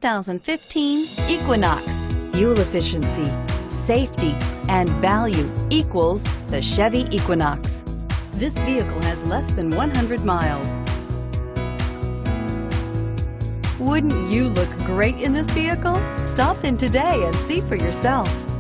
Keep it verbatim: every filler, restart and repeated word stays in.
thousand fifteen Equinox. Fuel efficiency, safety, and value equals the Chevy Equinox. This vehicle has less than one hundred miles. Wouldn't you look great in this vehicle? Stop in today and see for yourself.